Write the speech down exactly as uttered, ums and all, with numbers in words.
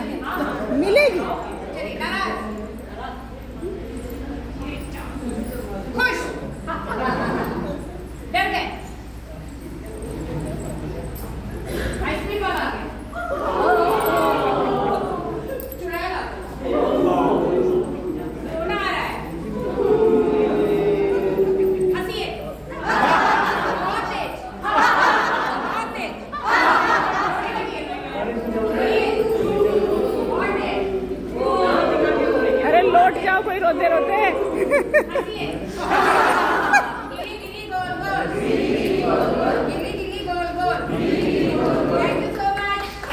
मिलेगी। खुश डर गए। आइसक्रीम वाला आ गया। चुड़ैल सोना आ रहा है। हंसिए बहुत तेज बहुत तेज अरे लौट जाओ कोई रोते रोते। हंसिए